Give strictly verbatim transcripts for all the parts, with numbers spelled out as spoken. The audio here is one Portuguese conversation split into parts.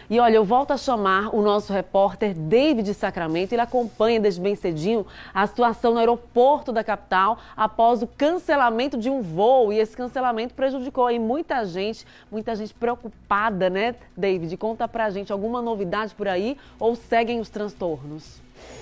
E olha, eu volto a chamar o nosso repórter David Sacramento. Ele acompanha desde bem cedinho a situação no aeroporto da capital após o cancelamento de um voo. E esse cancelamento prejudicou aí muita gente, muita gente preocupada, né, David? Conta pra gente alguma novidade por aí ou seguem os transtornos?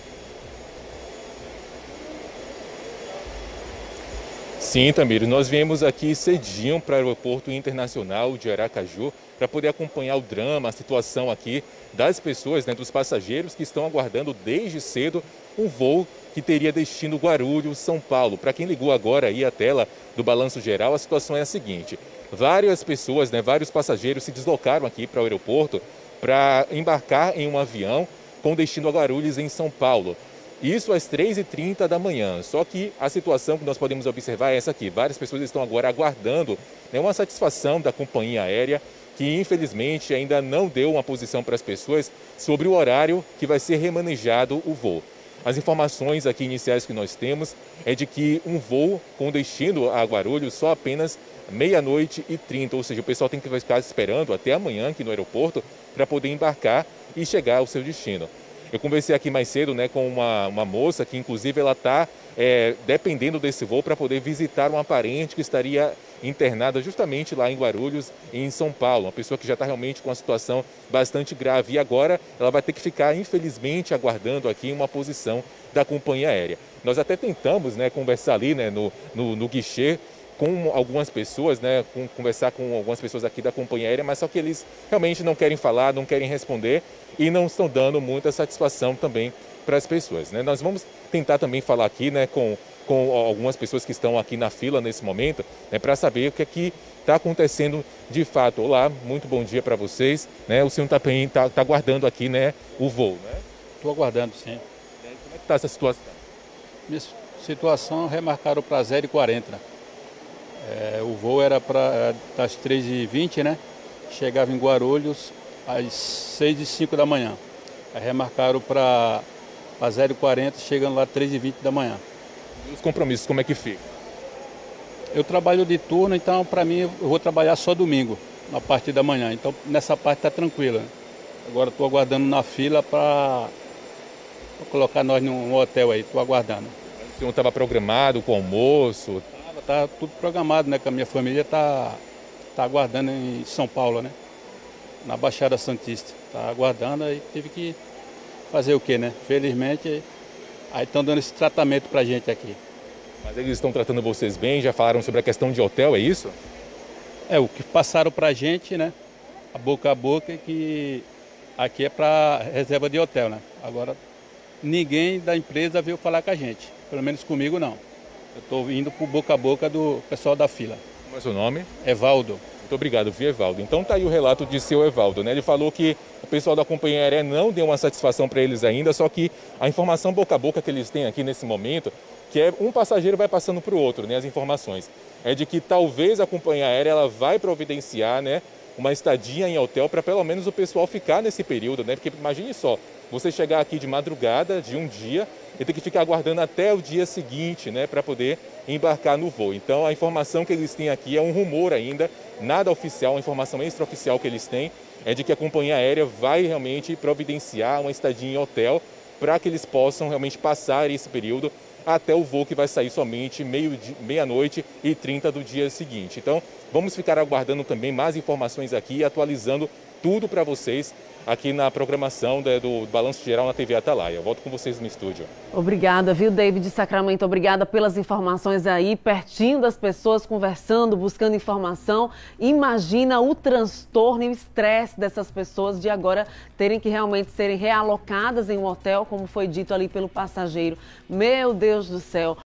Sim, Tamir, nós viemos aqui cedinho para o Aeroporto Internacional de Aracaju para poder acompanhar o drama, a situação aqui das pessoas, né, dos passageiros que estão aguardando desde cedo um voo que teria destino Guarulhos, São Paulo. Para quem ligou agora aí a tela do Balanço Geral, a situação é a seguinte: várias pessoas, né, vários passageiros se deslocaram aqui para o aeroporto para embarcar em um avião com destino a Guarulhos, em São Paulo. Isso às três e trinta da manhã, só que a situação que nós podemos observar é essa aqui. Várias pessoas estão agora aguardando, né, uma satisfação da companhia aérea, que infelizmente ainda não deu uma posição para as pessoas sobre o horário que vai ser remanejado o voo. As informações aqui iniciais que nós temos é de que um voo com destino a Guarulhos só apenas meia-noite e trinta, ou seja, o pessoal tem que ficar esperando até amanhã aqui no aeroporto para poder embarcar e chegar ao seu destino. Eu conversei aqui mais cedo, né, com uma, uma moça que, inclusive, ela está é, dependendo desse voo para poder visitar uma parente que estaria internada justamente lá em Guarulhos, em São Paulo. Uma pessoa que já está realmente com uma situação bastante grave. E agora ela vai ter que ficar, infelizmente, aguardando aqui uma posição da companhia aérea. Nós até tentamos, né, conversar ali, né, no, no, no guichê com algumas pessoas, né, com, conversar com algumas pessoas aqui da companhia aérea, mas só que eles realmente não querem falar, não querem responder e não estão dando muita satisfação também para as pessoas, né? Nós vamos tentar também falar aqui, né, com, com algumas pessoas que estão aqui na fila nesse momento, né, para saber o que é que está acontecendo de fato. Olá, muito bom dia para vocês, né? O senhor está tá, tá aguardando aqui, né, o voo, né? Estou aguardando, sim. Como é que está essa situação? Minha situação, remarcaram para zero e quarenta. É, o voo era para das três e vinte, né? Chegava em Guarulhos às seis e cinco da manhã. Aí remarcaram para zero e quarenta, chegando lá às três e vinte da manhã. E os compromissos, como é que fica? Eu trabalho de turno, então para mim eu vou trabalhar só domingo, na parte da manhã. Então nessa parte está tranquila. Agora estou aguardando na fila para colocar nós num hotel aí, estou aguardando. O senhor estava programado com almoço? Tá tudo programado, né? Que a minha família tá, tá aguardando em São Paulo, né? Na Baixada Santista. Tá aguardando, aí teve que fazer o quê, né? Felizmente, aí estão dando esse tratamento pra gente aqui. Mas eles estão tratando vocês bem? Já falaram sobre a questão de hotel, é isso? É, o que passaram pra gente, né? A boca a boca, é que aqui é para reserva de hotel, né? Agora, ninguém da empresa veio falar com a gente. Pelo menos comigo, não. Eu estou indo por boca a boca do pessoal da fila. Qual é o seu nome? Evaldo. Muito obrigado, viu, Evaldo? Então tá aí o relato de seu Evaldo, né? Ele falou que o pessoal da companhia aérea não deu uma satisfação para eles ainda, só que a informação boca a boca que eles têm aqui nesse momento, que é um passageiro vai passando para o outro, né? As informações é de que talvez a companhia aérea ela vai providenciar, né, uma estadia em hotel para pelo menos o pessoal ficar nesse período, né? Porque imagine só, você chegar aqui de madrugada de um dia e ter que ficar aguardando até o dia seguinte, né, para poder embarcar no voo. Então a informação que eles têm aqui é um rumor ainda, nada oficial, a informação extraoficial que eles têm é de que a companhia aérea vai realmente providenciar uma estadia em hotel para que eles possam realmente passar esse período até o voo que vai sair somente meia-noite e trinta do dia seguinte. Então vamos ficar aguardando também mais informações aqui e atualizando tudo para vocês aqui na programação do Balanço Geral na T V Atalaia. Eu volto com vocês no estúdio. Obrigada, viu, David Sacramento? Obrigada pelas informações aí, pertinho das pessoas, conversando, buscando informação. Imagina o transtorno e o estresse dessas pessoas de agora terem que realmente serem realocadas em um hotel, como foi dito ali pelo passageiro. Meu Deus do céu!